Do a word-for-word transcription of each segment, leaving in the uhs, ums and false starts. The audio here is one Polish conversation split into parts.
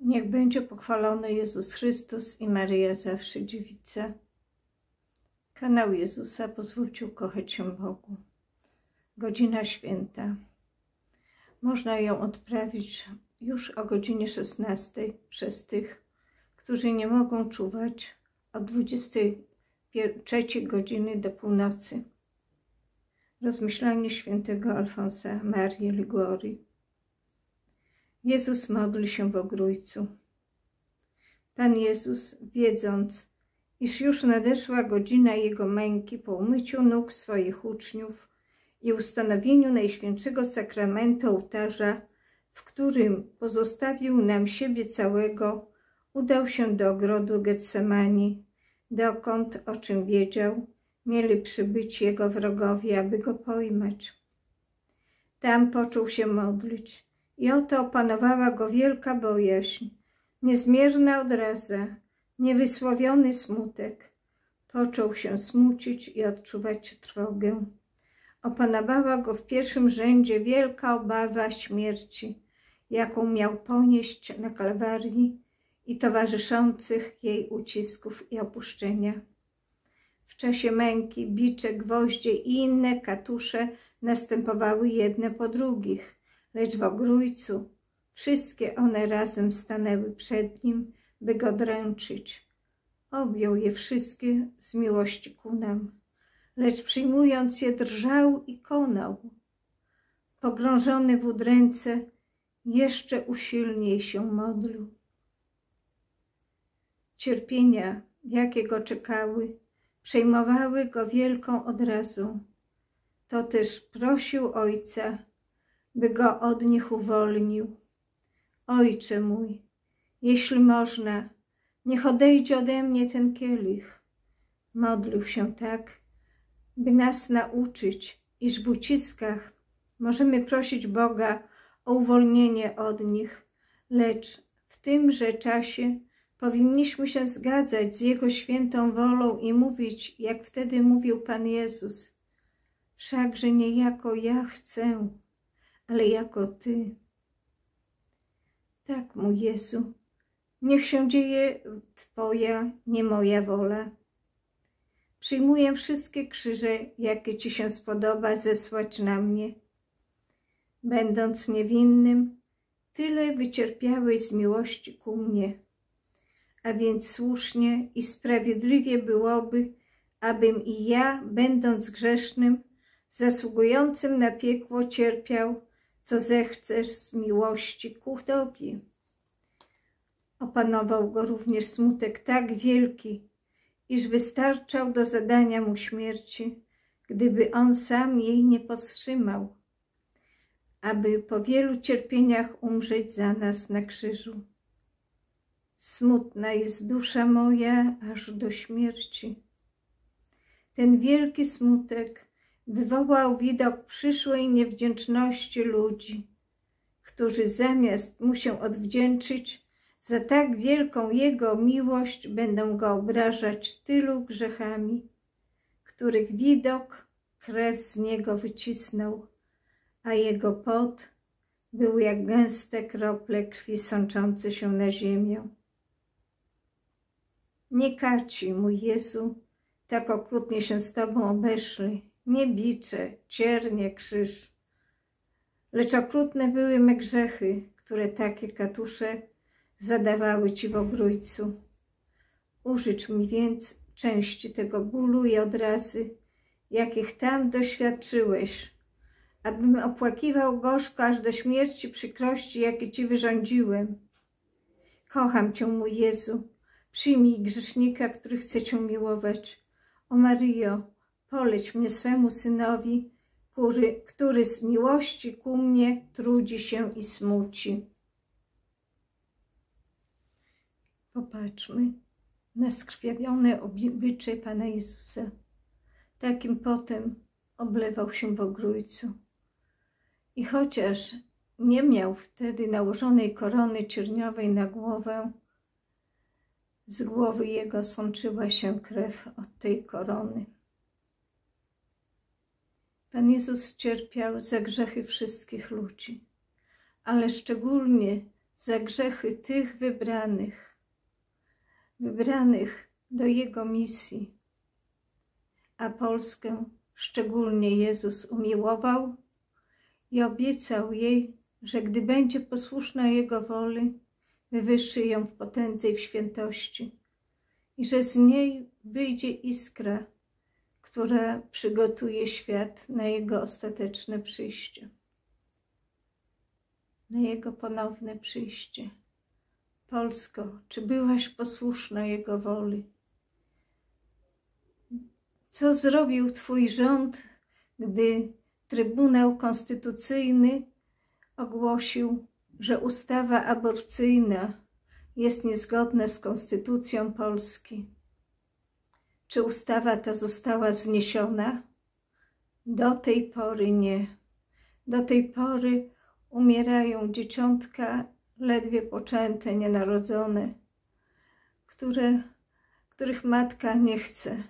Niech będzie pochwalony Jezus Chrystus i Maryja zawsze dziewica. Kanał Jezusa pozwólcie ukochać się Bogu. Godzina święta. Można ją odprawić już o godzinie szesnastej przez tych, którzy nie mogą czuwać od dwudziestej trzeciej godziny do północy. Rozmyślanie świętego Alfonsa Marii Liguori. Jezus modli się w ogrójcu. Pan Jezus, wiedząc, iż już nadeszła godzina Jego męki, po umyciu nóg swoich uczniów i ustanowieniu Najświętszego Sakramentu ołtarza, w którym pozostawił nam siebie całego, udał się do ogrodu Getsemani, dokąd, o czym wiedział, mieli przybyć Jego wrogowie, aby Go pojmać. Tam począł się modlić i oto opanowała Go wielka bojaźń, niezmierna odraza, niewysłowiony smutek. Począł się smucić i odczuwać trwogę. Opanowała Go w pierwszym rzędzie wielka obawa śmierci, jaką miał ponieść na Kalwarii i towarzyszących jej ucisków i opuszczenia. W czasie męki bicze, gwoździe i inne katusze następowały jedne po drugich, lecz w ogrójcu wszystkie one razem stanęły przed Nim, by Go dręczyć. Objął je wszystkie z miłości ku nam, lecz przyjmując je drżał i konał. Pogrążony w udręce, jeszcze usilniej się modlił. Cierpienia, jakie Go czekały, przejmowały Go wielką odrazą. To też prosił Ojca, by Go od nich uwolnił. Ojcze mój, jeśli można, niech odejdzie ode mnie ten kielich. Modlił się tak, by nas nauczyć, iż w uciskach możemy prosić Boga o uwolnienie od nich, lecz w tymże czasie powinniśmy się zgadzać z Jego świętą wolą i mówić, jak wtedy mówił Pan Jezus: wszakże nie jako ja chcę, ale jako Ty. Tak, mój Jezu, niech się dzieje Twoja, nie moja wola. Przyjmuję wszystkie krzyże, jakie Ci się spodoba zesłać na mnie. Będąc niewinnym, tyle wycierpiałeś z miłości ku mnie, a więc słusznie i sprawiedliwie byłoby, abym i ja, będąc grzesznym, zasługującym na piekło, cierpiał, co zechcesz z miłości ku Tobie. Opanował Go również smutek tak wielki, iż wystarczał do zadania Mu śmierci, gdyby On sam jej nie powstrzymał, aby po wielu cierpieniach umrzeć za nas na krzyżu. Smutna jest dusza moja aż do śmierci. Ten wielki smutek wywołał widok przyszłej niewdzięczności ludzi, którzy zamiast Mu się odwdzięczyć za tak wielką Jego miłość, będą Go obrażać tylu grzechami, których widok krew z Niego wycisnął, a Jego pot był jak gęste krople krwi sączące się na ziemię. Nie kaci, mój Jezu, tak okrutnie się z Tobą obeszli, nie bicze, ciernie, krzyż, lecz okrutne były me grzechy, które takie katusze zadawały Ci w ogrójcu. Użycz mi więc części tego bólu i odrazy, jakich tam doświadczyłeś, abym opłakiwał gorzko aż do śmierci przykrości, jakie Ci wyrządziłem. Kocham Cię, mój Jezu, przyjmij grzesznika, który chce Cię miłować. O Maryjo, poleć mnie swemu Synowi, który, który z miłości ku mnie trudzi się i smuci. Popatrzmy na skrwawione oblicze Pana Jezusa. Takim potem oblewał się w ogrójcu. I chociaż nie miał wtedy nałożonej korony cierniowej na głowę, z głowy Jego sączyła się krew od tej korony. Pan Jezus cierpiał za grzechy wszystkich ludzi, ale szczególnie za grzechy tych wybranych, wybranych do Jego misji. A Polskę szczególnie Jezus umiłował i obiecał jej, że gdy będzie posłuszna Jego woli, wywyższy ją w potędze i w świętości i że z niej wyjdzie iskra, która przygotuje świat na Jego ostateczne przyjście, na Jego ponowne przyjście. Polsko, czy byłaś posłuszna Jego woli? Co zrobił Twój rząd, gdy Trybunał Konstytucyjny ogłosił, że ustawa aborcyjna jest niezgodna z Konstytucją Polski? Czy ustawa ta została zniesiona? Do tej pory nie. Do tej pory umierają dzieciątka ledwie poczęte, nienarodzone, które, których matka nie chce.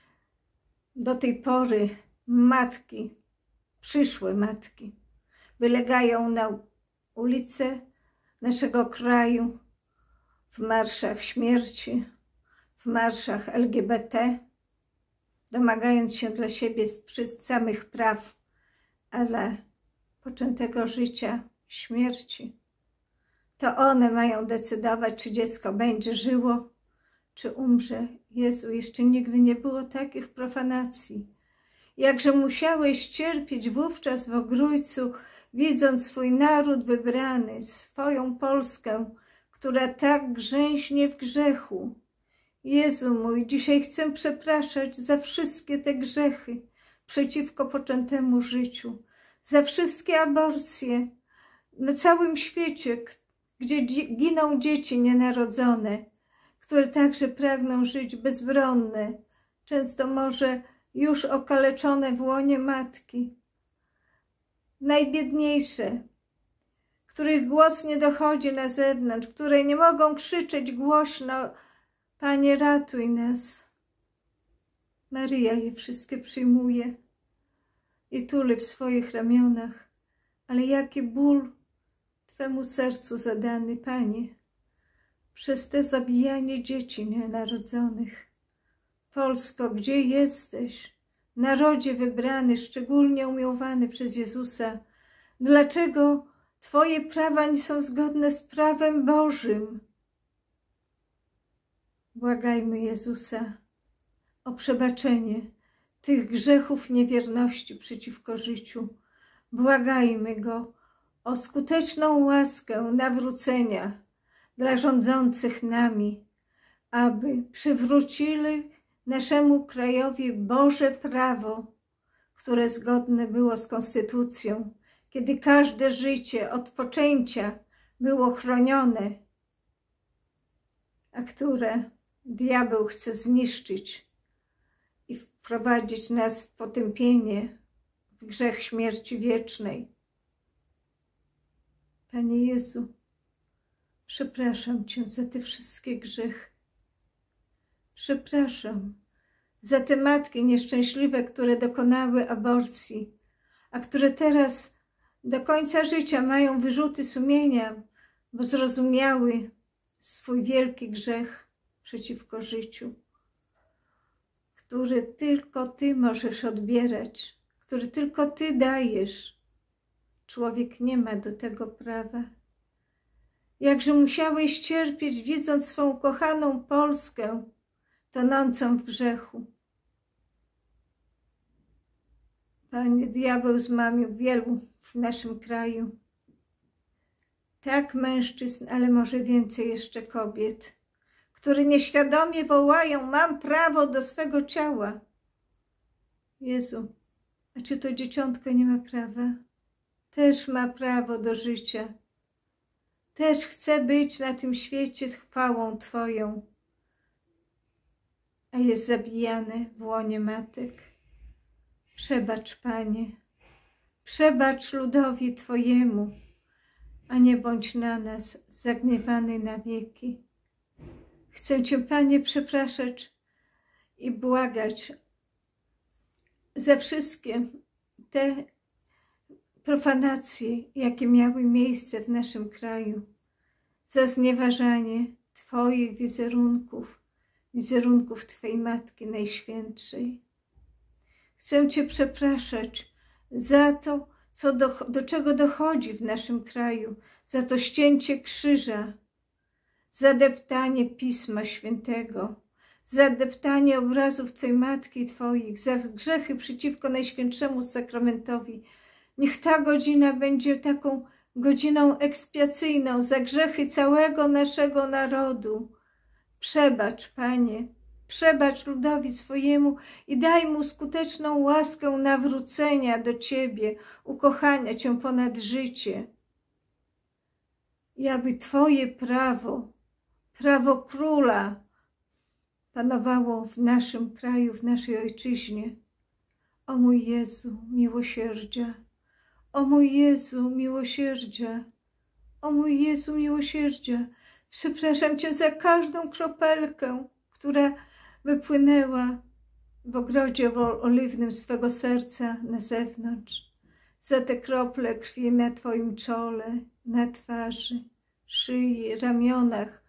Do tej pory matki, przyszłe matki, wylegają na ulice naszego kraju w marszach śmierci, w marszach L G B T, domagając się dla siebie samych praw, a dla poczętego życia śmierci. To one mają decydować, czy dziecko będzie żyło, czy umrze. Jezu, jeszcze nigdy nie było takich profanacji. Jakże musiałeś cierpieć wówczas w Ogrójcu, widząc swój naród wybrany, swoją Polskę, która tak grzęźnie w grzechu. Jezu mój, dzisiaj chcę przepraszać za wszystkie te grzechy przeciwko poczętemu życiu, za wszystkie aborcje na całym świecie, gdzie giną dzieci nienarodzone, które także pragną żyć bezbronne, często może już okaleczone w łonie matki. Najbiedniejsze, których głos nie dochodzi na zewnątrz, które nie mogą krzyczeć głośno: Panie, ratuj nas. Maryja je wszystkie przyjmuje i tuli w swoich ramionach. Ale jaki ból Twemu sercu zadany, Panie, przez te zabijanie dzieci nienarodzonych. Polsko, gdzie jesteś? Narodzie wybrany, szczególnie umiłowany przez Jezusa. Dlaczego Twoje prawa nie są zgodne z prawem Bożym? Błagajmy Jezusa o przebaczenie tych grzechów niewierności przeciwko życiu. Błagajmy Go o skuteczną łaskę nawrócenia dla rządzących nami, aby przywrócili naszemu krajowi Boże prawo, które zgodne było z Konstytucją, kiedy każde życie od poczęcia było chronione, a które diabeł chce zniszczyć i wprowadzić nas w potępienie, w grzech śmierci wiecznej. Panie Jezu, przepraszam Cię za te wszystkie grzechy. Przepraszam za te matki nieszczęśliwe, które dokonały aborcji, a które teraz do końca życia mają wyrzuty sumienia, bo zrozumiały swój wielki grzech przeciwko życiu, który tylko Ty możesz odbierać, który tylko Ty dajesz. Człowiek nie ma do tego prawa. Jakże musiałeś cierpieć, widząc swą kochaną Polskę, tonącą w grzechu. Panie, diabeł zmamił wielu w naszym kraju. Tak mężczyzn, ale może więcej jeszcze kobiet, które nieświadomie wołają: mam prawo do swego ciała. Jezu, a czy to dzieciątko nie ma prawa? Też ma prawo do życia. Też chce być na tym świecie chwałą Twoją, a jest zabijane w łonie matek. Przebacz, Panie, przebacz ludowi Twojemu, a nie bądź na nas zagniewany na wieki. Chcę Cię, Panie, przepraszać i błagać za wszystkie te profanacje, jakie miały miejsce w naszym kraju, za znieważanie Twoich wizerunków, wizerunków Twojej Matki Najświętszej. Chcę Cię przepraszać za to, co do, do czego dochodzi w naszym kraju, za to ścięcie krzyża, za deptanie Pisma Świętego, za deptanie obrazów Twojej Matki i Twoich, za grzechy przeciwko Najświętszemu Sakramentowi. Niech ta godzina będzie taką godziną ekspiacyjną za grzechy całego naszego narodu. Przebacz, Panie, przebacz ludowi swojemu i daj mu skuteczną łaskę nawrócenia do Ciebie, ukochania Cię ponad życie. I aby Twoje prawo, prawo króla panowało w naszym kraju, w naszej ojczyźnie. O mój Jezu, miłosierdzia! O mój Jezu, miłosierdzia! O mój Jezu, miłosierdzia! Przepraszam Cię za każdą kropelkę, która wypłynęła w ogrodzie oliwnym z Twego serca na zewnątrz. Za te krople krwi na Twoim czole, na twarzy, szyi, ramionach,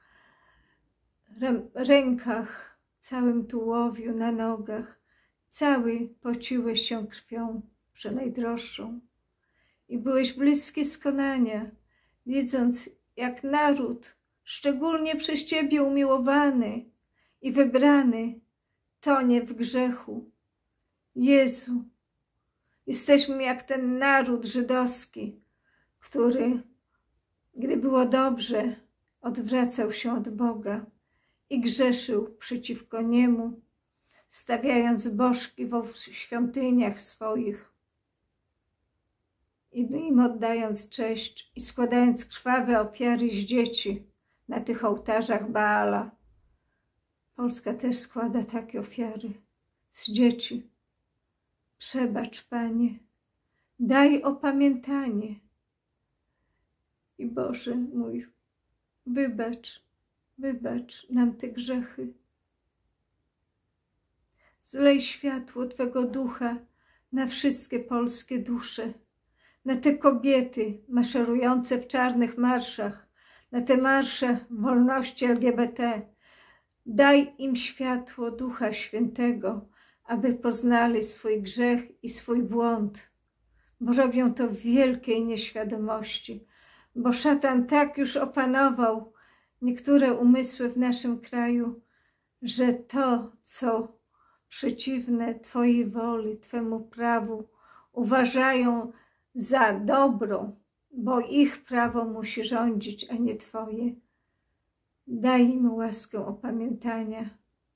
rękach, całym tułowiu, na nogach. Cały pociłeś się krwią przenajdroższą i byłeś bliski skonania, widząc, jak naród, szczególnie przez Ciebie umiłowany i wybrany, tonie w grzechu. Jezu, jesteśmy jak ten naród żydowski, który, gdy było dobrze, odwracał się od Boga i grzeszył przeciwko Niemu, stawiając bożki w świątyniach swoich i im oddając cześć i składając krwawe ofiary z dzieci na tych ołtarzach Baala. Polska też składa takie ofiary z dzieci. Przebacz, Panie, daj opamiętanie. I Boże mój, wybacz, wybacz nam te grzechy. Zlej światło Twego ducha na wszystkie polskie dusze, na te kobiety maszerujące w czarnych marszach, na te marsze wolności L G B T. Daj im światło Ducha Świętego, aby poznali swój grzech i swój błąd, bo robią to w wielkiej nieświadomości, bo szatan tak już opanował niektóre umysły w naszym kraju, że to, co przeciwne Twojej woli, Twemu prawu, uważają za dobro, bo ich prawo musi rządzić, a nie Twoje. Daj im łaskę opamiętania.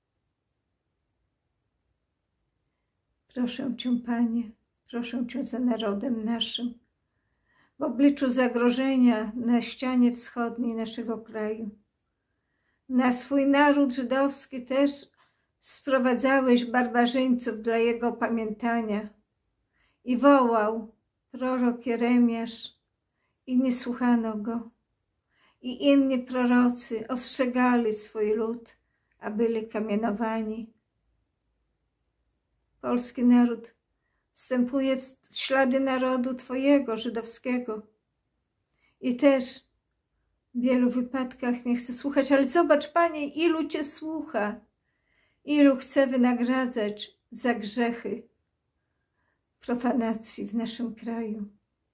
Proszę Cię, Panie, proszę Cię za narodem naszym, w obliczu zagrożenia na ścianie wschodniej naszego kraju. Na swój naród żydowski też sprowadzałeś barbarzyńców dla jego opamiętania i wołał prorok Jeremiasz i nie słuchano go. I inni prorocy ostrzegali swój lud, a byli kamienowani. Polski naród wstępuje w ślady narodu Twojego, żydowskiego. I też w wielu wypadkach nie chce słuchać, ale zobacz, Panie, ilu Cię słucha, ilu chce wynagradzać za grzechy profanacji w naszym kraju.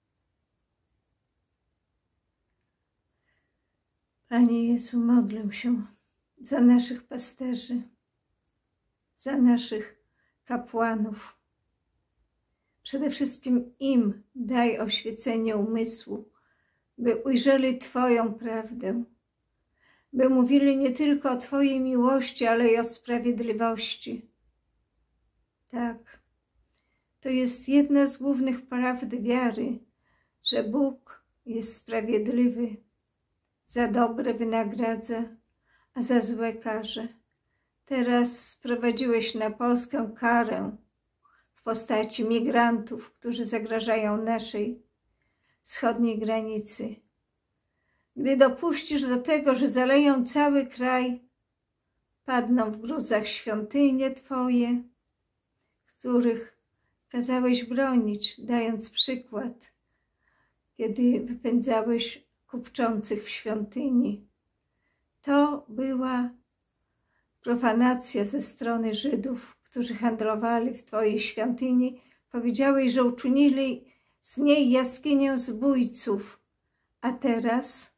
Panie Jezu, modlę się za naszych pasterzy, za naszych kapłanów. Przede wszystkim im daj oświecenie umysłu, by ujrzeli Twoją prawdę, by mówili nie tylko o Twojej miłości, ale i o sprawiedliwości. Tak, to jest jedna z głównych prawd wiary, że Bóg jest sprawiedliwy, za dobre wynagradza, a za złe karze. Teraz sprowadziłeś na Polskę karę w postaci migrantów, którzy zagrażają naszej wschodniej granicy. Gdy dopuścisz do tego, że zaleją cały kraj, padną w gruzach świątynie Twoje, których kazałeś bronić, dając przykład, kiedy wypędzałeś kupczących w świątyni. To była profanacja ze strony Żydów, którzy handlowali w Twojej świątyni. Powiedziałeś, że uczynili z niej jaskinię zbójców. A teraz,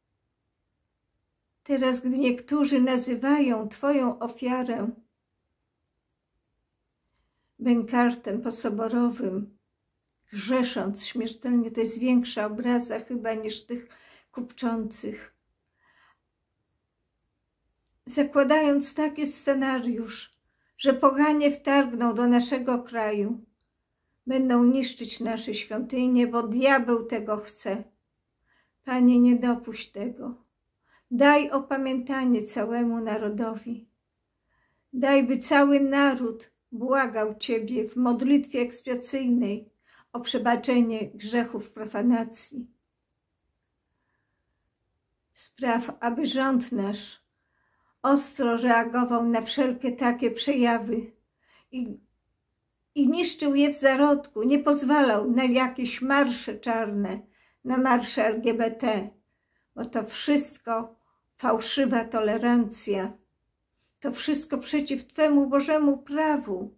teraz, gdy niektórzy nazywają Twoją ofiarę bękartem posoborowym, grzesząc śmiertelnie, to jest większa obraza chyba niż tych kupczących. Zakładając taki scenariusz, że poganie wtargną do naszego kraju, będą niszczyć nasze świątynie, bo diabeł tego chce. Panie, nie dopuść tego. Daj opamiętanie całemu narodowi. Daj, by cały naród błagał Ciebie w modlitwie ekspiacyjnej o przebaczenie grzechów profanacji. Spraw, aby rząd nasz ostro reagował na wszelkie takie przejawy i, i niszczył je w zarodku, nie pozwalał na jakieś marsze czarne, na marsze L G B T, bo to wszystko fałszywa tolerancja, to wszystko przeciw Twemu Bożemu prawu.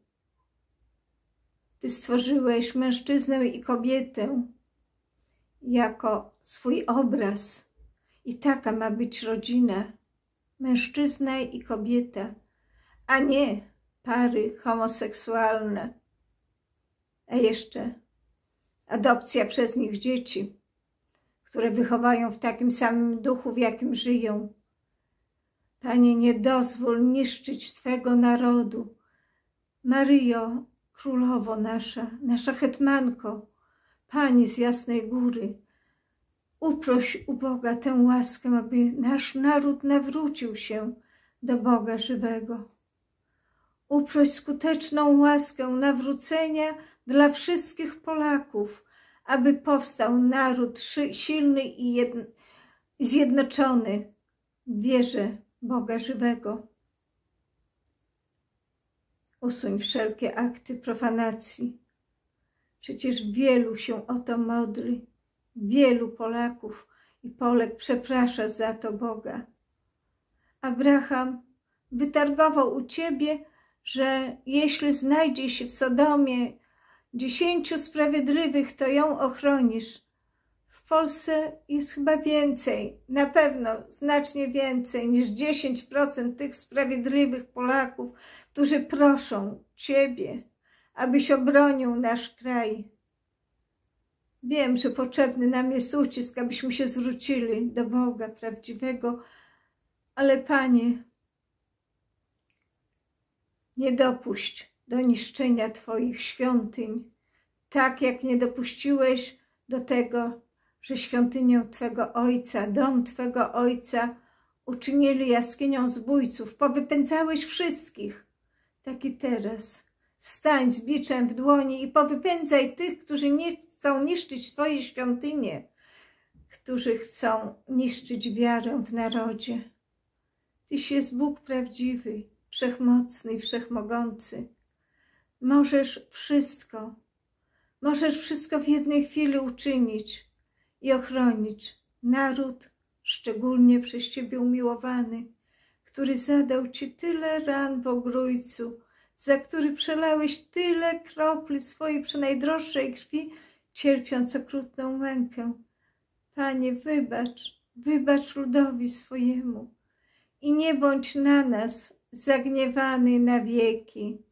Ty stworzyłeś mężczyznę i kobietę jako swój obraz i taka ma być rodzina. Mężczyzna i kobieta, a nie pary homoseksualne, a jeszcze adopcja przez nich dzieci, które wychowają w takim samym duchu, w jakim żyją. Panie, nie dozwól niszczyć Twego narodu. Maryjo, Królowo nasza, nasza hetmanko, Pani z Jasnej Góry, uproś u Boga tę łaskę, aby nasz naród nawrócił się do Boga żywego. Uproś skuteczną łaskę nawrócenia dla wszystkich Polaków, aby powstał naród silny i zjednoczony w wierze Boga żywego. Usuń wszelkie akty profanacji. Przecież wielu się o to modli. Wielu Polaków i Polek przeprasza za to Boga. Abraham wytargował u Ciebie, że jeśli znajdzie się w Sodomie dziesięciu sprawiedliwych, to ją ochronisz. W Polsce jest chyba więcej, na pewno znacznie więcej niż dziesięć procent tych sprawiedliwych Polaków, którzy proszą Ciebie, abyś obronił nasz kraj. Wiem, że potrzebny nam jest ucisk, abyśmy się zwrócili do Boga prawdziwego, ale Panie, nie dopuść do niszczenia Twoich świątyń, tak jak nie dopuściłeś do tego, że świątynię Twego Ojca, dom Twego Ojca uczynili jaskinią zbójców, powypędzałeś wszystkich, tak i teraz. Stań z biczem w dłoni i powypędzaj tych, którzy nie chcą niszczyć Twojej świątynie, którzy chcą niszczyć wiarę w narodzie. Tyś jest Bóg prawdziwy, wszechmocny i wszechmogący. Możesz wszystko, możesz wszystko w jednej chwili uczynić i ochronić naród, szczególnie przez Ciebie umiłowany, który zadał Ci tyle ran w ogrójcu, za który przelałeś tyle kropli swojej przenajdroższej krwi, cierpiąc okrutną mękę. Panie, wybacz, wybacz ludowi swojemu i nie bądź na nas zagniewany na wieki.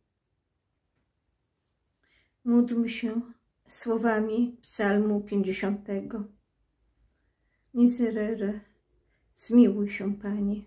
Módlmy się słowami psalmu pięćdziesiątego. Miserere, zmiłuj się, Panie.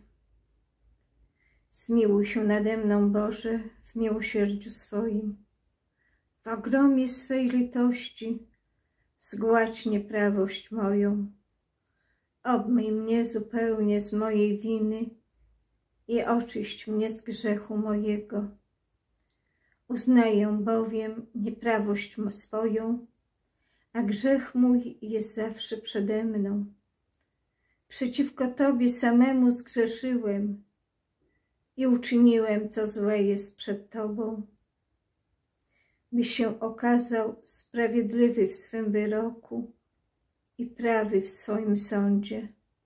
Zmiłuj się nade mną, Boże, w miłosierdziu swoim. W ogromie swej litości zgładź nieprawość moją. Obmyj mnie zupełnie z mojej winy i oczyść mnie z grzechu mojego. Uznaję bowiem nieprawość swoją, a grzech mój jest zawsze przede mną. Przeciwko Tobie samemu zgrzeszyłem i uczyniłem, co złe jest przed Tobą. Byś się okazał sprawiedliwy w swym wyroku i prawy w swoim sądzie.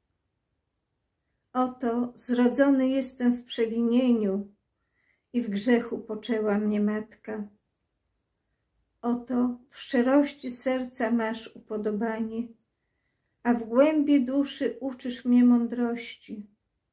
Oto zrodzony jestem w przewinieniu i w grzechu poczęła mnie matka. Oto w szczerości serca masz upodobanie, a w głębi duszy uczysz mnie mądrości.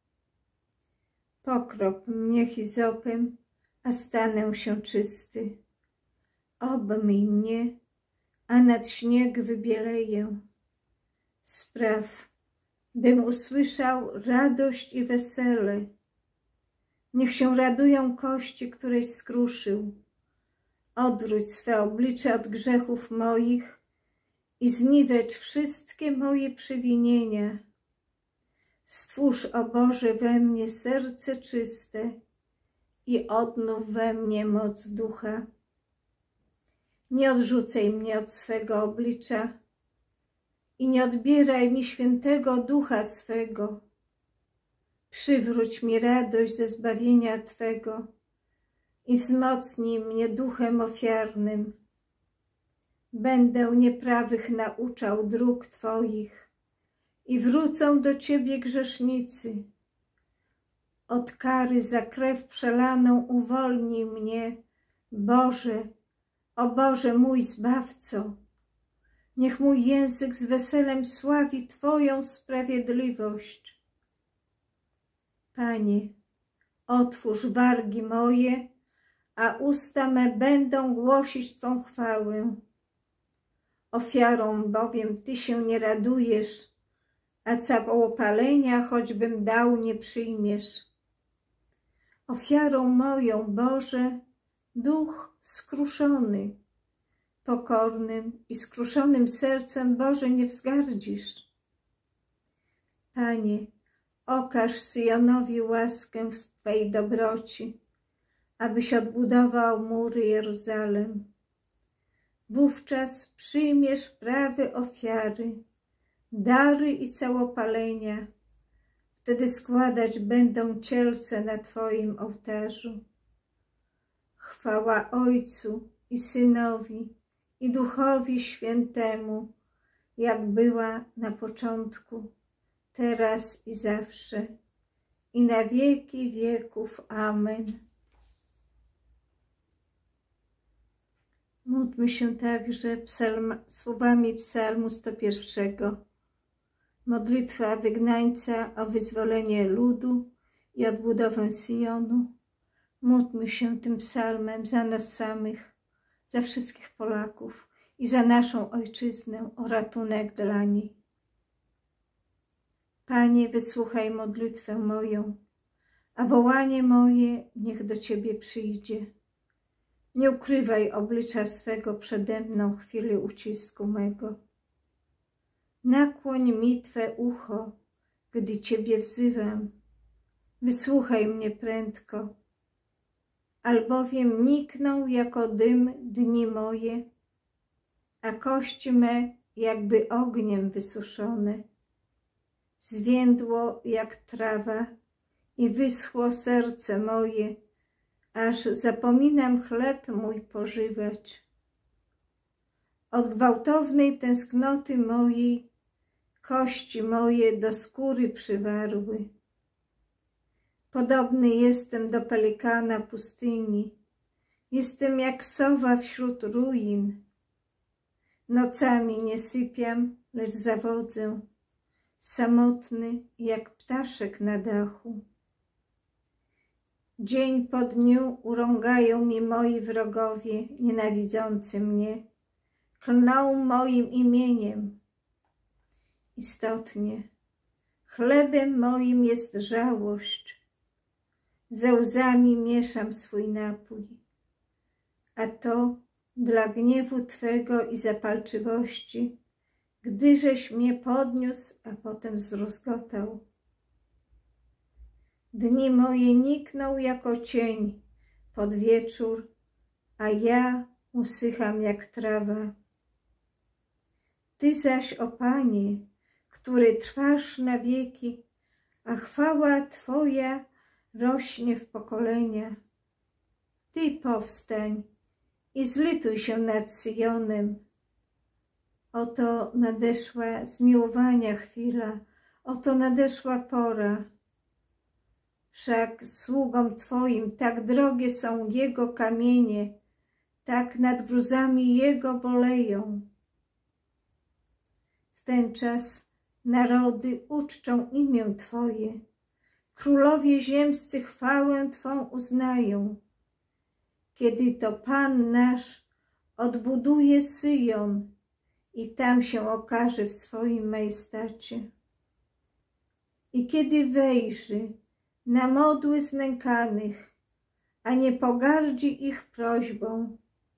Pokrop mnie hizopem, a stanę się czysty. Obmyj mnie, a nad śnieg wybieleję. Spraw, bym usłyszał radość i wesele. Niech się radują kości, któreś skruszył. Odwróć swe oblicze od grzechów moich i zniwecz wszystkie moje przewinienia. Stwórz, o Boże, we mnie serce czyste i odnów we mnie moc ducha. Nie odrzucaj mnie od swego oblicza i nie odbieraj mi świętego ducha swego. Przywróć mi radość ze zbawienia Twego i wzmocnij mnie duchem ofiarnym. Będę nieprawych nauczał dróg Twoich i wrócą do Ciebie grzesznicy. Od kary za krew przelaną uwolnij mnie, Boże, o Boże mój Zbawco. Niech mój język z weselem sławi Twoją sprawiedliwość. Panie, otwórz wargi moje, a usta me będą głosić Twą chwałę. Ofiarą bowiem Ty się nie radujesz, a całopalenia choćbym dał nie przyjmiesz. Ofiarą moją, Boże, duch skruszony, pokornym i skruszonym sercem, Boże, nie wzgardzisz. Panie, okaż Syjonowi łaskę w Twej dobroci, abyś odbudował mury Jeruzalem. Wówczas przyjmiesz prawe ofiary, dary i całopalenia. Wtedy składać będą cielce na Twoim ołtarzu. Chwała Ojcu i Synowi i Duchowi Świętemu, jak była na początku, teraz i zawsze, i na wieki wieków. Amen. Módlmy się także psalm, słowami psalmu sto pierwszego. Modlitwa wygnańca o wyzwolenie ludu i odbudowę Syjonu. Módlmy się tym psalmem za nas samych, za wszystkich Polaków i za naszą Ojczyznę o ratunek dla niej. Panie, wysłuchaj modlitwę moją, a wołanie moje niech do Ciebie przyjdzie. Nie ukrywaj oblicza swego przede mną chwili ucisku mego. Nakłoń mi Twe ucho, gdy Ciebie wzywam. Wysłuchaj mnie prędko, albowiem nikną jako dym dni moje, a kości me jakby ogniem wysuszone. Zwiędło jak trawa i wyschło serce moje, aż zapominam chleb mój pożywać. Od gwałtownej tęsknoty mojej kości moje do skóry przywarły. Podobny jestem do pelikana pustyni, jestem jak sowa wśród ruin. Nocami nie sypiam, lecz zawodzę, samotny jak ptaszek na dachu. Dzień po dniu urągają mi moi wrogowie, nienawidzący mnie, klną moim imieniem. Istotnie, chlebem moim jest żałość, ze łzami mieszam swój napój, a to dla gniewu Twego i zapalczywości, gdyżeś mnie podniósł, a potem zrozgotał. Dni moje nikną jako cień pod wieczór, a ja usycham jak trawa. Ty zaś, o Panie, który trwasz na wieki, a chwała Twoja rośnie w pokolenia. Ty powstań i zlituj się nad Syjonem. Oto nadeszła zmiłowania chwila, oto nadeszła pora. Wszak sługom Twoim tak drogie są Jego kamienie, tak nad gruzami Jego boleją. W ten czas narody uczczą imię Twoje, królowie ziemscy chwałę Twą uznają. Kiedy to Pan nasz odbuduje Syjon i tam się okaże w swoim majestacie. I kiedy wejrzy na modły znękanych, a nie pogardzi ich prośbą,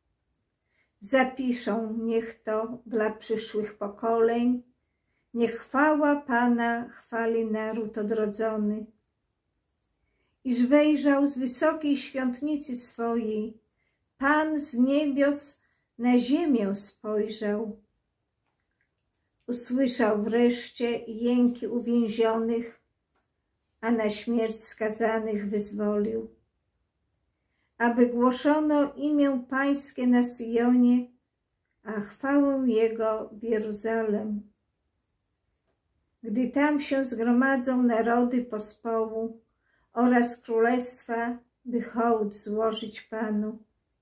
zapiszą niech to dla przyszłych pokoleń, niech chwała Pana chwali naród odrodzony. Iż wejrzał z wysokiej świątnicy swojej, Pan z niebios na ziemię spojrzał. Usłyszał wreszcie jęki uwięzionych, a na śmierć skazanych wyzwolił. Aby głoszono imię Pańskie na Syjonie, a chwałę Jego w Jeruzalem. Gdy tam się zgromadzą narody pospołu oraz królestwa, by hołd złożyć Panu.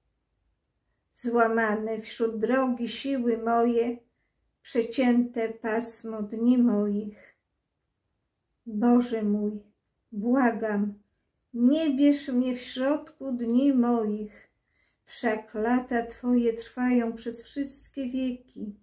Złamane wśród drogi siły moje, przecięte pasmo dni moich. Boże mój, błagam, nie bierz mnie w środku dni moich, wszak lata Twoje trwają przez wszystkie wieki.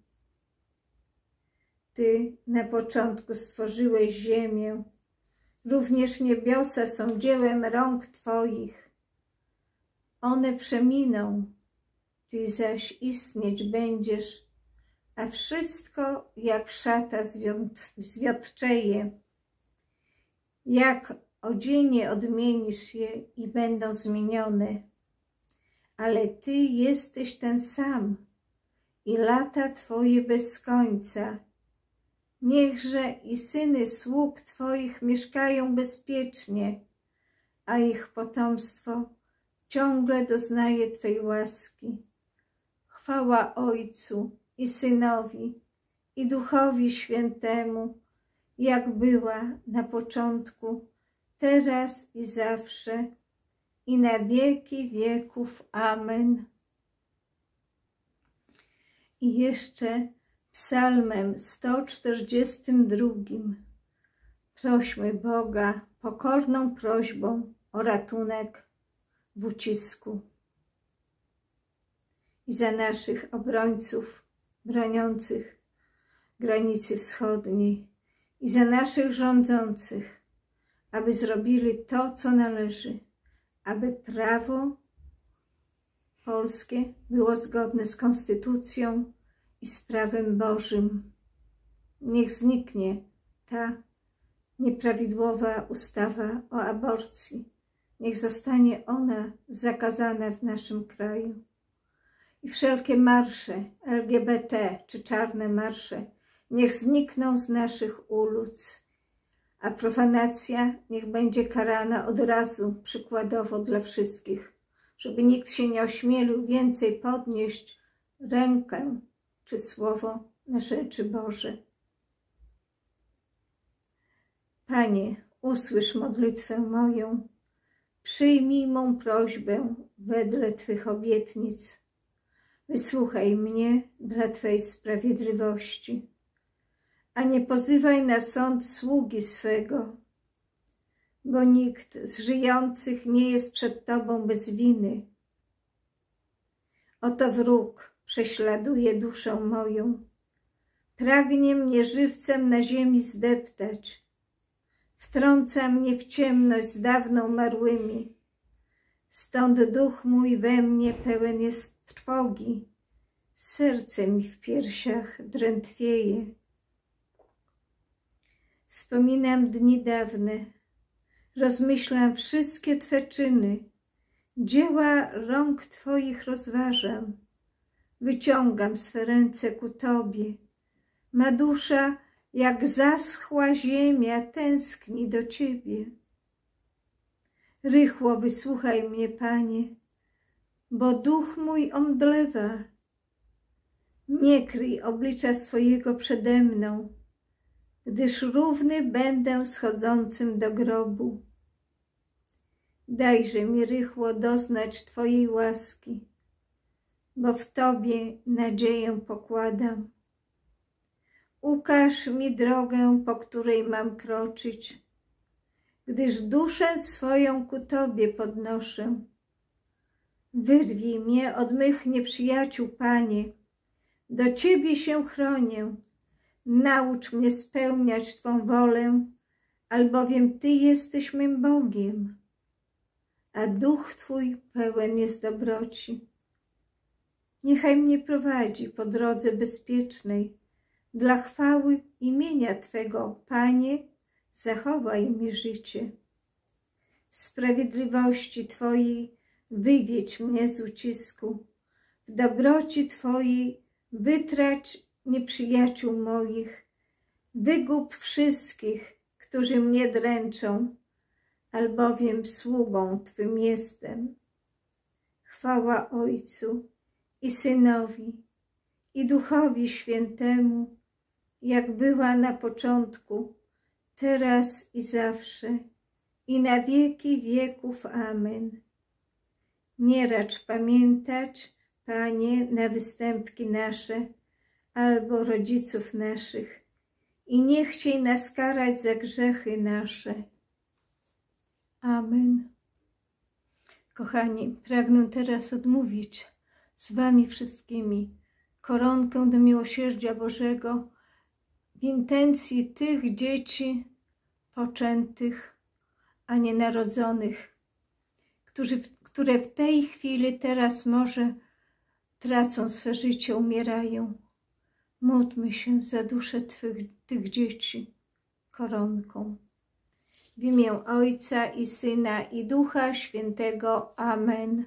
Ty na początku stworzyłeś ziemię, również niebiosa są dziełem rąk Twoich. One przeminą, Ty zaś istnieć będziesz, a wszystko jak szata zwiotczeje. Jak odzienie odmienisz je i będą zmienione, ale Ty jesteś ten sam i lata Twoje bez końca. Niechże i syny sług Twoich mieszkają bezpiecznie, a ich potomstwo ciągle doznaje Twej łaski. Chwała Ojcu i Synowi i Duchowi Świętemu, jak była na początku, teraz i zawsze, i na wieki wieków. Amen. I jeszcze psalmem sto czterdziestym drugim prośmy Boga pokorną prośbą o ratunek w ucisku. I za naszych obrońców broniących granicy wschodniej, i za naszych rządzących, aby zrobili to, co należy, aby prawo polskie było zgodne z konstytucją i z prawem Bożym. Niech zniknie ta nieprawidłowa ustawa o aborcji. Niech zostanie ona zakazana w naszym kraju. I wszelkie marsze L G B T czy czarne marsze niech znikną z naszych ulic, a profanacja niech będzie karana od razu, przykładowo dla wszystkich, żeby nikt się nie ośmielił więcej podnieść rękę czy słowo na rzeczy Boże. Panie, usłysz modlitwę moją, przyjmij mą prośbę wedle Twych obietnic. Wysłuchaj mnie dla Twej sprawiedliwości, a nie pozywaj na sąd sługi swego, bo nikt z żyjących nie jest przed Tobą bez winy. Oto wróg prześladuje duszę moją, pragnie mnie żywcem na ziemi zdeptać, wtrąca mnie w ciemność z dawno umarłymi. Stąd duch mój we mnie pełen jest trwogi, serce mi w piersiach drętwieje. Wspominam dni dawne, rozmyślam wszystkie Twe czyny, dzieła rąk Twoich rozważam, wyciągam swe ręce ku Tobie. Ma dusza, jak zaschła ziemia, tęskni do Ciebie. Rychło wysłuchaj mnie, Panie, bo duch mój omdlewa. Nie kryj oblicza swojego przede mną, gdyż równy będę schodzącym do grobu. Dajże mi rychło doznać Twojej łaski, bo w Tobie nadzieję pokładam. Ukaż mi drogę, po której mam kroczyć, gdyż duszę swoją ku Tobie podnoszę. Wyrwij mnie od mych nieprzyjaciół, Panie, do Ciebie się chronię. Naucz mnie spełniać Twą wolę, albowiem Ty jesteś mym Bogiem, a duch Twój pełen jest dobroci. Niechaj mnie prowadzi po drodze bezpiecznej, dla chwały imienia Twego, Panie, zachowaj mi życie. W sprawiedliwości Twojej wywiedź mnie z ucisku, w dobroci Twojej wytrać nieprzyjaciół moich, wygub wszystkich, którzy mnie dręczą, albowiem sługą Twym jestem. Chwała Ojcu i Synowi, i Duchowi Świętemu, jak była na początku, teraz i zawsze, i na wieki wieków. Amen. Nie racz pamiętać, Panie, na występki nasze, albo rodziców naszych, i nie chciej nas karać za grzechy nasze. Amen. Kochani, pragnę teraz odmówić z Wami wszystkimi koronkę do miłosierdzia Bożego w intencji tych dzieci poczętych, a nie narodzonych, którzy, które w tej chwili teraz może tracą swe życie, umierają. Módlmy się za duszę Twych, tych dzieci koronką. W imię Ojca i Syna i Ducha Świętego. Amen.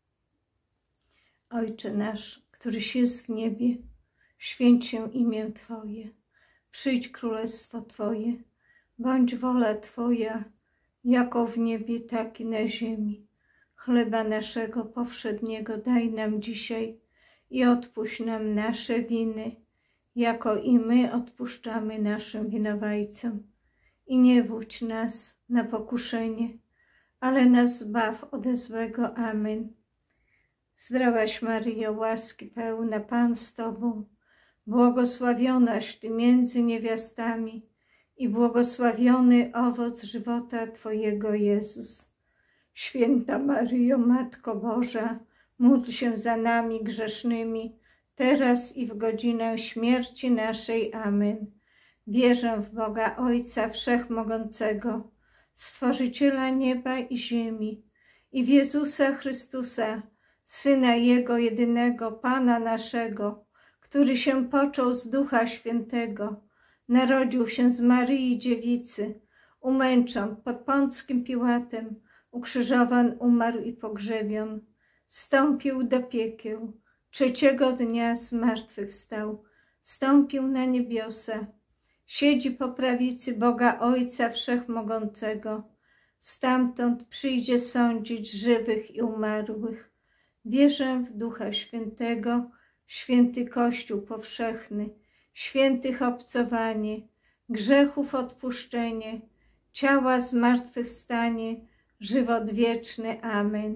Ojcze nasz, któryś jest w niebie, święć się imię Twoje. Przyjdź królestwo Twoje. Bądź wola Twoja, jako w niebie, tak i na ziemi. Chleba naszego powszedniego daj nam dzisiaj i odpuść nam nasze winy, jako i my odpuszczamy naszym winowajcom. I nie wódź nas na pokuszenie, ale nas zbaw ode złego. Amen. Zdrowaś Maryjo, łaski pełna, Pan z Tobą, błogosławionaś Ty między niewiastami i błogosławiony owoc żywota Twojego, Jezus. Święta Maryjo, Matko Boża, módl się za nami grzesznymi, teraz i w godzinę śmierci naszej. Amen. Wierzę w Boga Ojca Wszechmogącego, Stworzyciela nieba i ziemi, i w Jezusa Chrystusa, Syna Jego jedynego, Pana naszego, który się począł z Ducha Świętego, narodził się z Maryi Dziewicy, umęczon pod Pąckim Piłatem, ukrzyżowan, umarł i pogrzebion, wstąpił do piekieł, trzeciego dnia zmartwychwstał, wstąpił na niebiosa, siedzi po prawicy Boga Ojca Wszechmogącego, stamtąd przyjdzie sądzić żywych i umarłych. Wierzę w Ducha Świętego, święty Kościół powszechny, świętych obcowanie, grzechów odpuszczenie, ciała zmartwychwstanie, żywot wieczny. Amen.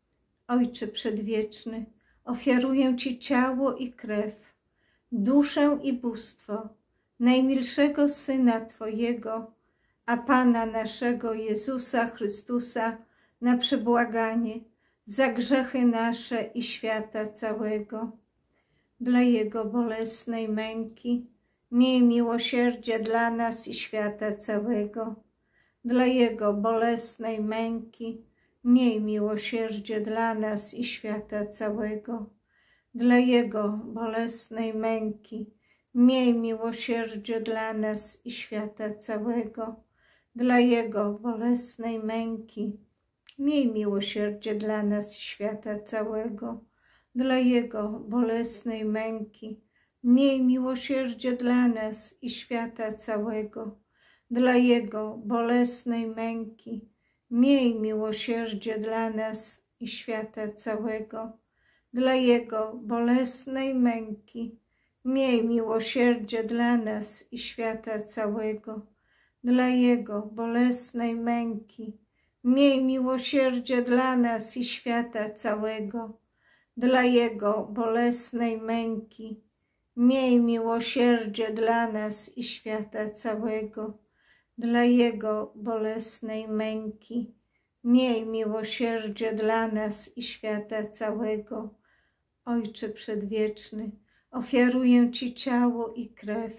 Ojcze Przedwieczny, ofiaruję Ci ciało i krew, duszę i bóstwo najmilszego Syna Twojego, a Pana naszego Jezusa Chrystusa, na przebłaganie za grzechy nasze i świata całego. Dla Jego bolesnej męki miej miłosierdzie dla nas i świata całego. Dla Jego bolesnej męki miej miłosierdzie dla nas i świata całego. Dla Jego bolesnej męki miej miłosierdzie dla nas i świata całego. Dla Jego bolesnej męki miej miłosierdzie dla nas i świata całego. Dla Jego bolesnej męki miej miłosierdzie dla nas i świata całego. Dla Jego bolesnej męki miej miłosierdzie dla nas i świata całego. Dla Jego bolesnej męki miej miłosierdzie dla nas i świata całego. Dla Jego bolesnej męki, miej miłosierdzie dla nas i świata całego. Dla Jego bolesnej męki, miej miłosierdzie dla nas i świata całego. Dla Jego bolesnej męki, miej miłosierdzie dla nas i świata całego. Ojcze Przedwieczny, ofiaruję Ci ciało i krew,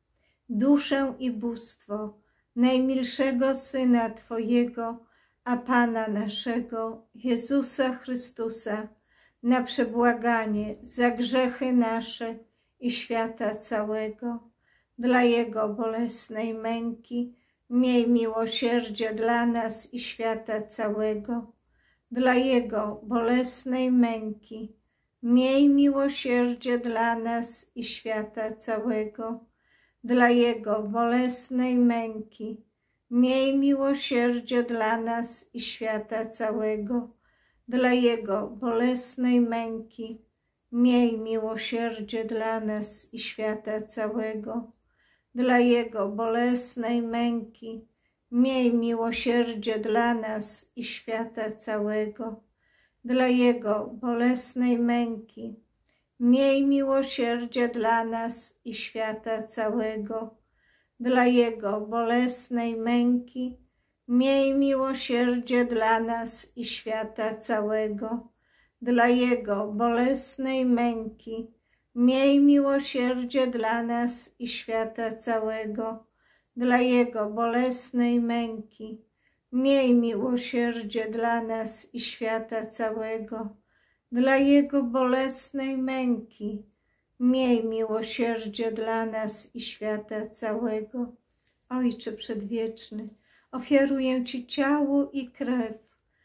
duszę i bóstwo najmilszego Syna Twojego, a Pana naszego, Jezusa Chrystusa, na przebłaganie za grzechy nasze i świata całego. Dla Jego bolesnej męki, miej miłosierdzie dla nas i świata całego. Dla Jego bolesnej męki, miej miłosierdzie dla nas i świata całego. Dla Jego bolesnej męki, miej miłosierdzie dla nas i świata całego. Dla Jego bolesnej męki, miej miłosierdzie dla nas i świata całego. Dla Jego bolesnej męki, miej miłosierdzie dla nas i świata całego. Dla Jego bolesnej męki, miej miłosierdzie dla nas i świata całego. Dla Jego bolesnej męki, miej miłosierdzie dla nas i świata całego. Dla Jego bolesnej męki, miej miłosierdzie dla nas i świata całego. Dla Jego bolesnej męki, miej miłosierdzie dla nas i świata całego. Dla Jego bolesnej męki, miej miłosierdzie dla nas i świata całego. Ojcze Przedwieczny, ofiaruję Ci ciało i krew,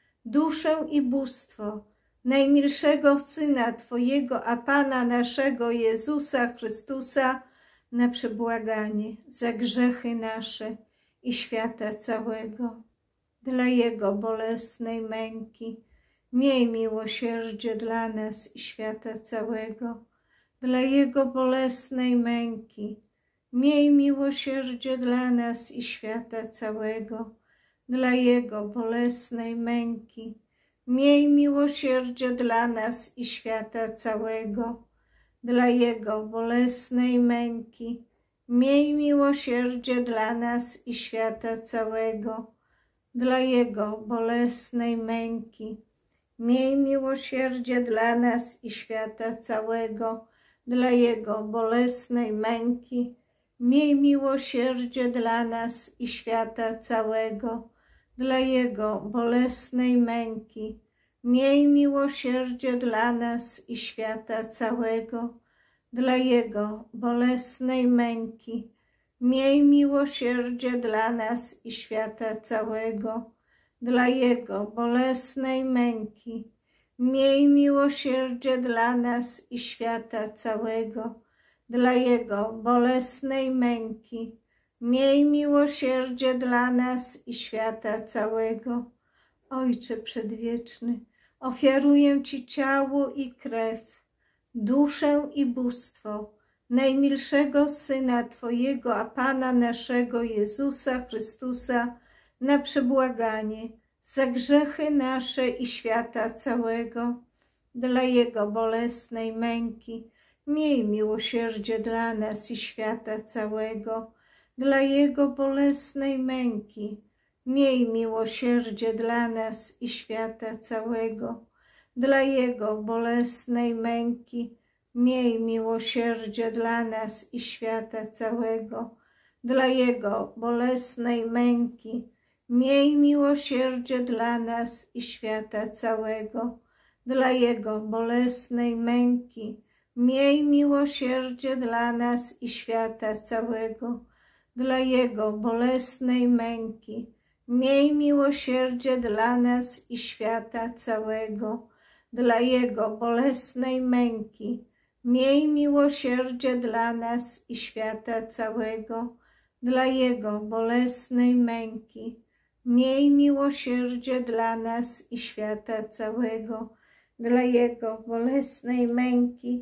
duszę i bóstwo najmilszego Syna Twojego, a Pana naszego Jezusa Chrystusa, na przebłaganie za grzechy nasze i świata całego. Dla Jego bolesnej męki, miej miłosierdzie dla nas i świata całego. Dla Jego bolesnej męki, miej miłosierdzie dla nas i świata całego. Dla Jego bolesnej męki, miej miłosierdzie dla nas i świata całego. Dla Jego bolesnej męki, miej miłosierdzie dla nas i świata całego. Dla Jego bolesnej męki, miej miłosierdzie dla nas i świata całego. Dla Jego bolesnej męki, miej miłosierdzie dla nas i świata całego. Dla Jego bolesnej męki, miej miłosierdzie dla nas i świata całego. Dla Jego bolesnej męki, miej miłosierdzie dla nas i świata całego. Dla Jego bolesnej męki, miej miłosierdzie dla nas i świata całego. Dla Jego bolesnej męki, miej miłosierdzie dla nas i świata całego. Ojcze Przedwieczny, ofiaruję Ci ciało i krew, duszę i bóstwo najmilszego Syna Twojego, a Pana naszego Jezusa Chrystusa, na przebłaganie za grzechy nasze i świata całego. Dla Jego bolesnej męki, miej miłosierdzie dla nas i świata całego. Dla Jego bolesnej męki, miej miłosierdzie dla nas i świata całego. Dla Jego bolesnej męki, miej miłosierdzie dla nas i świata całego. Dla Jego bolesnej męki, miej miłosierdzie dla nas i świata całego. Dla Jego bolesnej męki, miej miłosierdzie dla nas i świata całego. Dla Jego bolesnej męki, miej miłosierdzie dla nas i świata całego. Dla Jego bolesnej męki, miej miłosierdzie dla nas i świata całego. Dla Jego bolesnej męki, miej miłosierdzie dla nas i świata całego. Dla Jego bolesnej męki,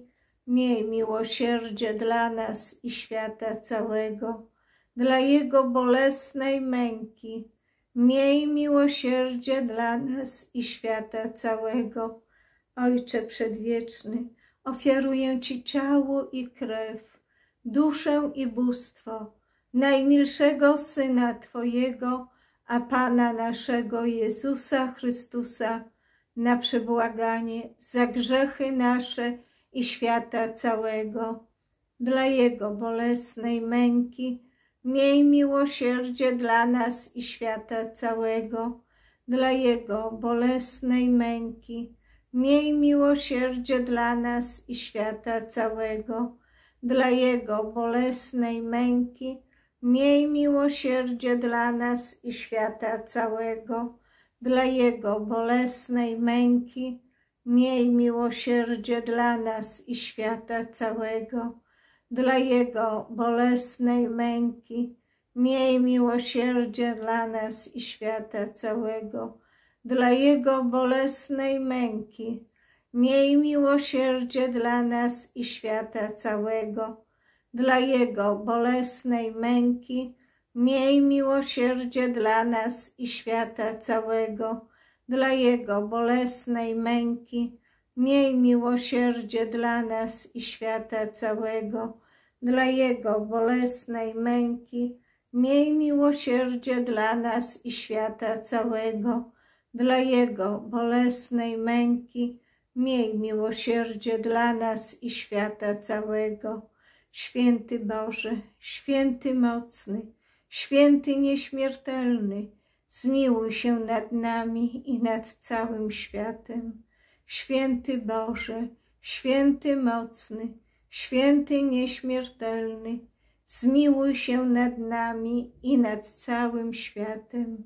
Miej miłosierdzie dla nas i świata całego, dla Jego bolesnej męki. Miej miłosierdzie dla nas i świata całego. Ojcze Przedwieczny, ofiaruję Ci ciało i krew, duszę i bóstwo najmilszego Syna Twojego, a Pana naszego Jezusa Chrystusa, na przebłaganie za grzechy nasze i świata całego. Dla Jego bolesnej męki miej miłosierdzie dla nas i świata całego. Dla Jego bolesnej męki miej miłosierdzie dla nas i świata całego. Dla Jego bolesnej męki miej miłosierdzie dla nas i świata całego. Dla Jego bolesnej męki miej miłosierdzie dla nas i świata całego. Dla Jego bolesnej męki miej miłosierdzie dla nas i świata całego. Dla Jego bolesnej męki miej miłosierdzie dla nas i świata całego. Dla Jego bolesnej męki miej miłosierdzie dla nas i świata całego. Dla Jego bolesnej męki miej miłosierdzie dla nas i świata całego. Dla Jego bolesnej męki miej miłosierdzie dla nas i świata całego. Dla Jego bolesnej męki miej miłosierdzie dla nas i świata całego. Święty Boże, święty mocny, święty nieśmiertelny, zmiłuj się nad nami i nad całym światem. Święty Boże, święty mocny, święty nieśmiertelny, zmiłuj się nad nami i nad całym światem.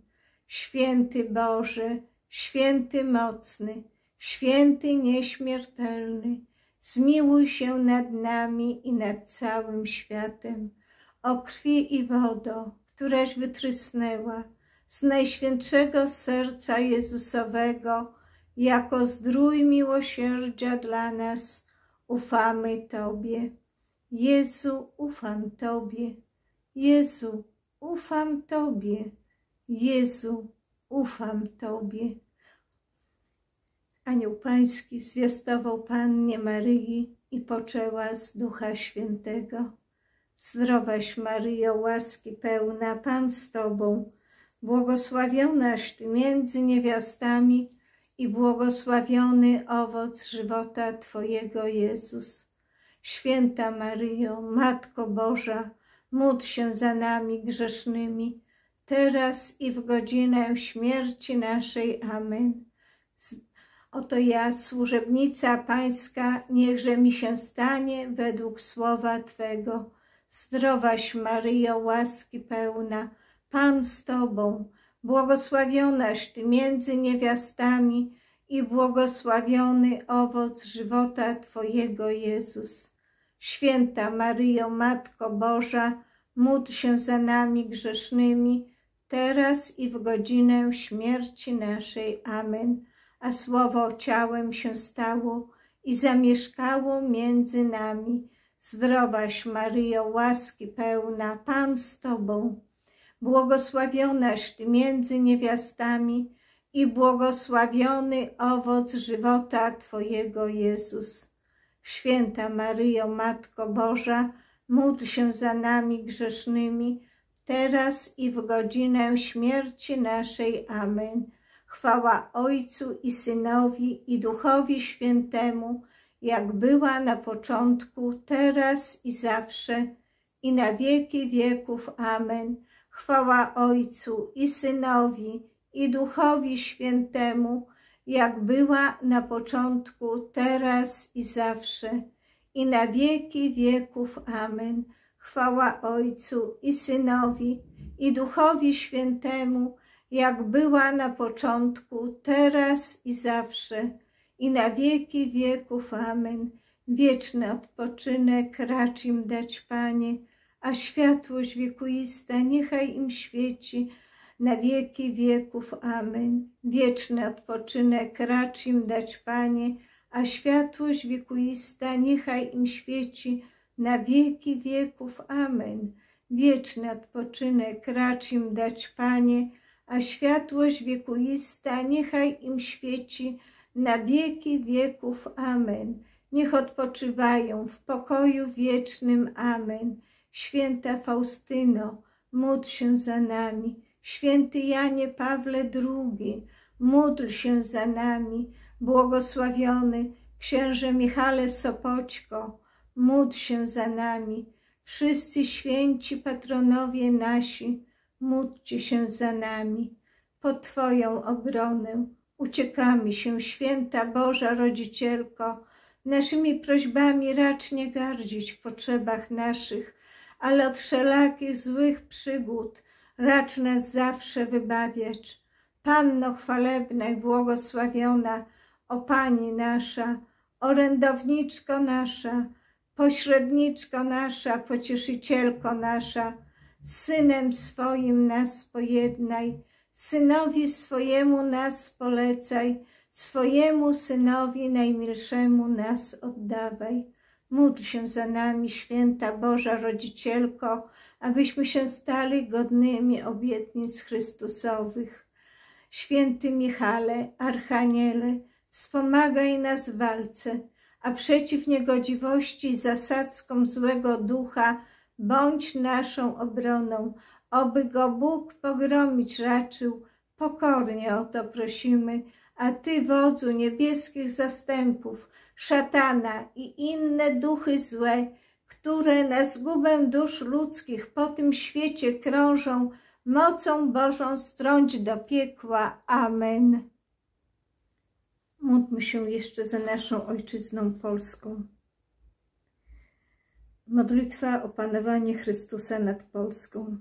Święty Boże, święty mocny, święty nieśmiertelny, zmiłuj się nad nami i nad całym światem. O krwi i wodo, któraś wytrysnęła z najświętszego serca Jezusowego, jako zdrój miłosierdzia dla nas, ufamy Tobie. Jezu, ufam Tobie. Jezu, ufam Tobie. Jezu, ufam Tobie. Anioł Pański zwiastował Pannie Maryi i poczęła z Ducha Świętego. Zdrowaś Maryjo, łaski pełna, Pan z Tobą, błogosławionaś Ty między niewiastami i błogosławiony owoc żywota Twojego, Jezus. Święta Maryjo, Matko Boża, módl się za nami grzesznymi, teraz i w godzinę śmierci naszej. Amen. Oto ja, służebnica Pańska, niechże mi się stanie według słowa Twego. Zdrowaś Maryjo, łaski pełna, Pan z Tobą, błogosławionaś Ty między niewiastami i błogosławiony owoc żywota Twojego, Jezus. Święta Maryjo, Matko Boża, módl się za nami grzesznymi, teraz i w godzinę śmierci naszej. Amen. A Słowo ciałem się stało i zamieszkało między nami. Zdrowaś Maryjo, łaski pełna, Pan z Tobą, błogosławionaś Ty między niewiastami i błogosławiony owoc żywota Twojego, Jezus. Święta Maryjo, Matko Boża, módl się za nami grzesznymi, teraz i w godzinę śmierci naszej. Amen. Chwała Ojcu i Synowi i Duchowi Świętemu, jak była na początku, teraz i zawsze, i na wieki wieków. Amen. Chwała Ojcu i Synowi i Duchowi Świętemu, jak była na początku, teraz i zawsze, i na wieki wieków. Amen. Chwała Ojcu i Synowi i Duchowi Świętemu, jak była na początku, teraz i zawsze, i na wieki wieków. Amen. Wieczny odpoczynek racz im dać, Panie, a światłość wiekuista niechaj im świeci na wieki wieków. Amen. Wieczny odpoczynek racz im dać, Panie, a światłość wiekuista niechaj im świeci na wieki wieków. Amen. Wieczny odpoczynek racz im dać, Panie, a światłość wiekuista niechaj im świeci na wieki wieków. Amen. Niech odpoczywają w pokoju wiecznym. Amen. Święta Faustyno, módl się za nami. Święty Janie Pawle drugi, módl się za nami. Błogosławiony księże Michale Sopoćko, módl się za nami. Wszyscy święci patronowie nasi, módlcie się za nami. Pod Twoją obronę uciekamy się, święta Boża Rodzicielko. Naszymi prośbami racz nie gardzić w potrzebach naszych, ale od wszelakich złych przygód racz nas zawsze wybawiać. Panno chwalebna i błogosławiona, o Pani nasza, orędowniczko nasza, pośredniczko nasza, pocieszycielko nasza, z Synem swoim nas pojednaj, Synowi swojemu nas polecaj, swojemu Synowi najmilszemu nas oddawaj. Módl się za nami, święta Boża Rodzicielko, abyśmy się stali godnymi obietnic Chrystusowych. Święty Michale, Archaniele, wspomagaj nas w walce, a przeciw niegodziwości i zasadzkom złego ducha bądź naszą obroną, oby go Bóg pogromić raczył. Pokornie o to prosimy, a Ty, wodzu niebieskich zastępów, szatana i inne duchy złe, które na zgubę dusz ludzkich po tym świecie krążą, mocą Bożą strąć do piekła. Amen. Módlmy się jeszcze za naszą ojczyzną polską. Modlitwa o panowanie Chrystusa nad Polską.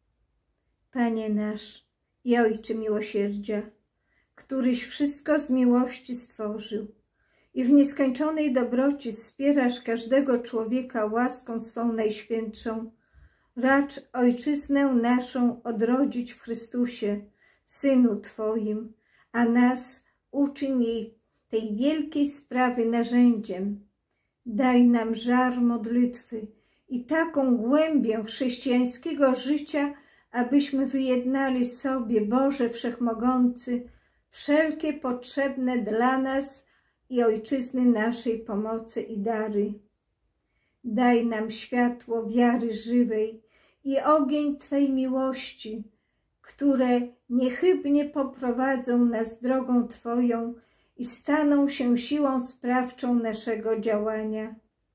Panie nasz i Ojcze miłosierdzia, któryś wszystko z miłości stworzył i w nieskończonej dobroci wspierasz każdego człowieka łaską swą najświętszą, racz ojczyznę naszą odrodzić w Chrystusie, Synu Twoim, a nas uczyń jej tej wielkiej sprawy narzędziem. Daj nam żar modlitwy i taką głębię chrześcijańskiego życia, abyśmy wyjednali sobie, Boże Wszechmogący, wszelkie potrzebne dla nas i ojczyzny naszej pomocy i dary. Daj nam światło wiary żywej i ogień Twej miłości, które niechybnie poprowadzą nas drogą Twoją i staną się siłą sprawczą naszego działania.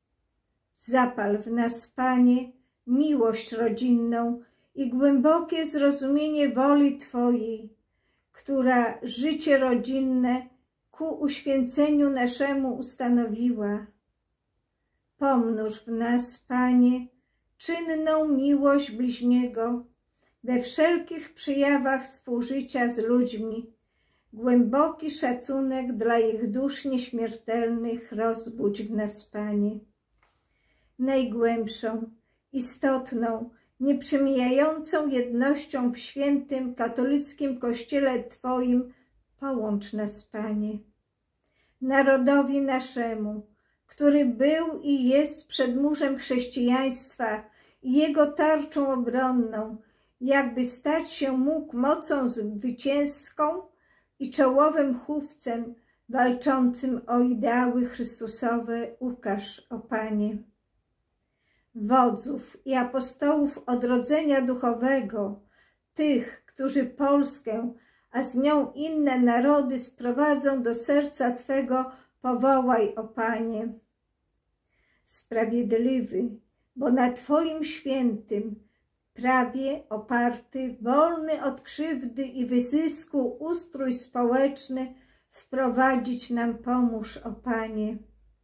Zapal w nas, Panie, miłość rodzinną i głębokie zrozumienie woli Twojej, która życie rodzinne ku uświęceniu naszemu ustanowiła. Pomnóż w nas, Panie, czynną miłość bliźniego we wszelkich przejawach współżycia z ludźmi. Głęboki szacunek dla ich dusz nieśmiertelnych rozbudź w nas, Panie. Najgłębszą, istotną, nieprzemijającą jednością w świętym katolickim Kościele Twoim połącz nas, Panie. Narodowi naszemu, który był i jest przedmurzem chrześcijaństwa i jego tarczą obronną, jakby stać się mógł mocą zwycięską i czołowym chówcem walczącym o ideały Chrystusowe, ukaż, o Panie. Wodzów i apostołów odrodzenia duchowego, tych, którzy Polskę, a z nią inne narody sprowadzą do serca Twego, powołaj, o Panie. Sprawiedliwy, bo na Twoim świętym, prawie oparty, wolny od krzywdy i wyzysku ustrój społeczny wprowadzić nam pomóż, o Panie.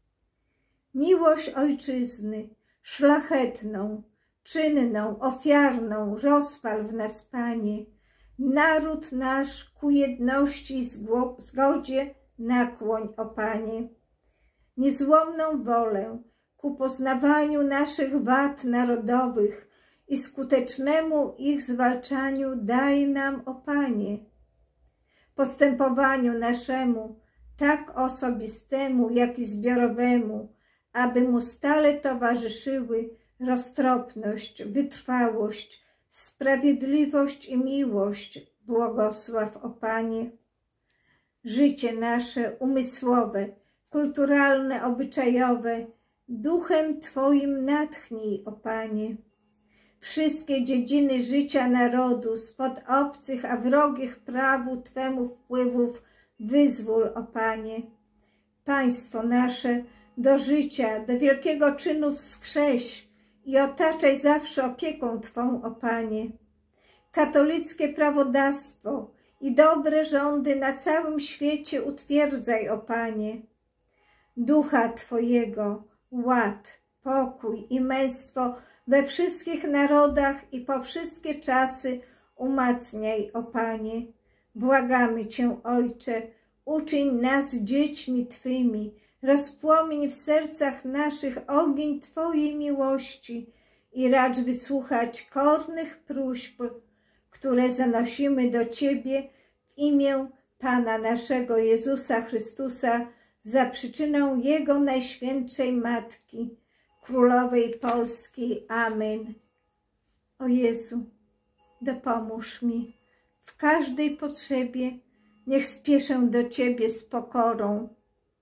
Miłość ojczyzny, szlachetną, czynną, ofiarną rozpal w nas, Panie. Naród nasz ku jedności i zgodzie nakłoń, o Panie. Niezłomną wolę ku poznawaniu naszych wad narodowych i skutecznemu ich zwalczaniu daj nam, o Panie. Postępowaniu naszemu tak osobistemu, jak i zbiorowemu, aby mu stale towarzyszyły roztropność, wytrwałość, sprawiedliwość i miłość. Błogosław, o Panie. Życie nasze umysłowe, kulturalne, obyczajowe duchem Twoim natchnij, o Panie. Wszystkie dziedziny życia narodu spod obcych, a wrogich prawu Twemu wpływów wyzwól, o Panie. Państwo nasze do życia, do wielkiego czynu wskrześ i otaczaj zawsze opieką Twą, o Panie. Katolickie prawodawstwo i dobre rządy na całym świecie utwierdzaj, o Panie. Ducha Twojego, ład, pokój i męstwo we wszystkich narodach i po wszystkie czasy umacniaj, o Panie. Błagamy Cię, Ojcze, uczyń nas dziećmi Twymi, rozpłomień w sercach naszych ogień Twojej miłości i racz wysłuchać kornych próśb, które zanosimy do Ciebie w imię Pana naszego Jezusa Chrystusa, za przyczyną Jego Najświętszej Matki, Królowej Polski. Amen. O Jezu, dopomóż mi w każdej potrzebie, niech spieszę do Ciebie z pokorą.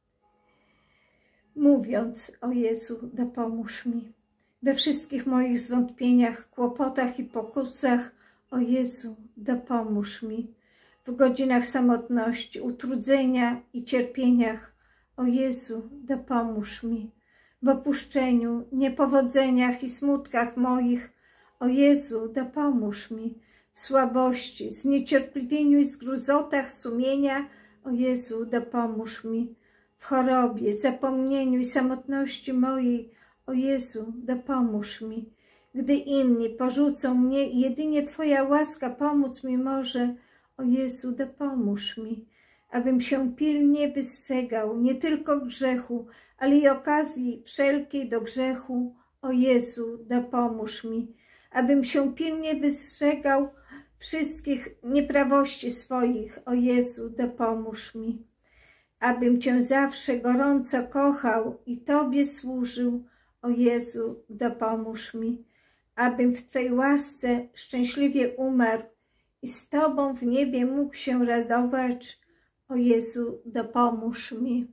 Mówiąc, o Jezu, dopomóż mi we wszystkich moich zwątpieniach, kłopotach i pokusach, o Jezu, dopomóż mi w godzinach samotności, utrudzenia i cierpieniach, o Jezu, dopomóż mi w opuszczeniu, niepowodzeniach i smutkach moich, o Jezu, dopomóż mi w słabości, zniecierpliwieniu i zgruzotach sumienia, o Jezu, dopomóż mi w chorobie, zapomnieniu i samotności mojej, o Jezu, dopomóż mi. Gdy inni porzucą mnie, jedynie Twoja łaska pomóc mi może, o Jezu, dopomóż mi, abym się pilnie wystrzegał nie tylko grzechu, ale i okazji wszelkiej do grzechu, o Jezu, dopomóż mi, abym się pilnie wystrzegał wszystkich nieprawości swoich, o Jezu, dopomóż mi, abym Cię zawsze gorąco kochał i Tobie służył, o Jezu, dopomóż mi, abym w Twej łasce szczęśliwie umarł i z Tobą w niebie mógł się radować, o Jezu, dopomóż mi.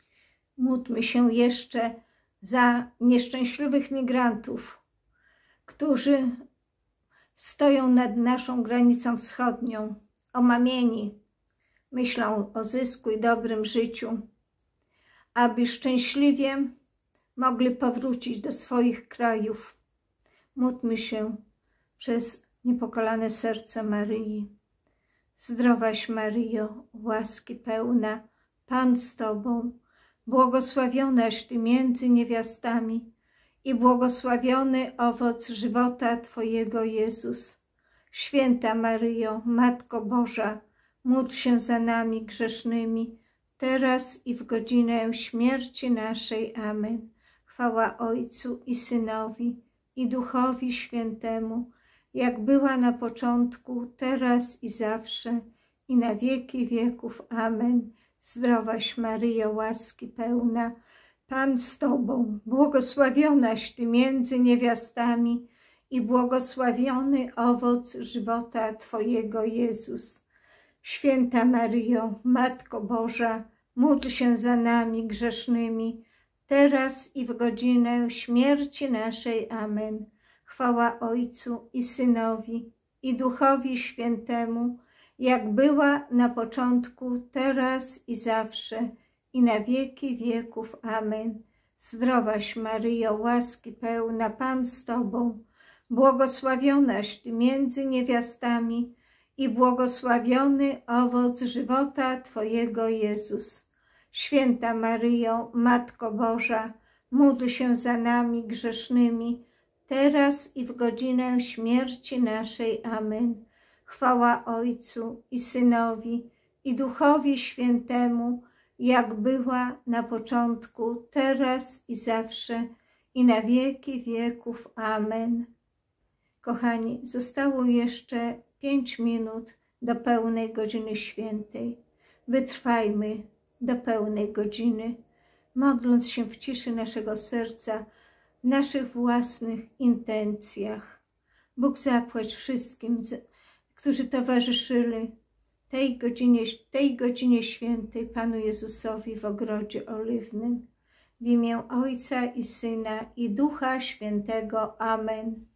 Módlmy się jeszcze za nieszczęśliwych migrantów, którzy stoją nad naszą granicą wschodnią, omamieni, myślą o zysku i dobrym życiu, aby szczęśliwie mogli powrócić do swoich krajów. Módlmy się przez niepokalane serce Maryi. Zdrowaś Maryjo, łaski pełna, Pan z Tobą, błogosławionaś Ty między niewiastami i błogosławiony owoc żywota Twojego, Jezus. Święta Maryjo, Matko Boża, módl się za nami grzesznymi, teraz i w godzinę śmierci naszej. Amen. Chwała Ojcu i Synowi, i Duchowi Świętemu, jak była na początku, teraz i zawsze, i na wieki wieków. Amen. Zdrowaś Maryjo, łaski pełna, Pan z Tobą, błogosławionaś Ty między niewiastami i błogosławiony owoc żywota Twojego, Jezus. Święta Maryjo, Matko Boża, módl się za nami grzesznymi, teraz i w godzinę śmierci naszej. Amen. Chwała Ojcu i Synowi, i Duchowi Świętemu, jak była na początku, teraz i zawsze, i na wieki wieków. Amen. Zdrowaś Maryjo, łaski pełna, Pan z Tobą, błogosławionaś Ty między niewiastami i błogosławiony owoc żywota Twojego, Jezus. Święta Maryjo, Matko Boża, módl się za nami grzesznymi, teraz i w godzinę śmierci naszej. Amen. Chwała Ojcu i Synowi, i Duchowi Świętemu, jak była na początku, teraz i zawsze, i na wieki wieków. Amen. Kochani, zostało jeszcze pięć minut do pełnej godziny świętej. Wytrwajmy do pełnej godziny, modląc się w ciszy naszego serca, w naszych własnych intencjach. Bóg zapłać wszystkim, którzy towarzyszyli tej godzinie, tej godzinie świętej Panu Jezusowi w Ogrodzie Oliwnym. W imię Ojca i Syna i Ducha Świętego. Amen.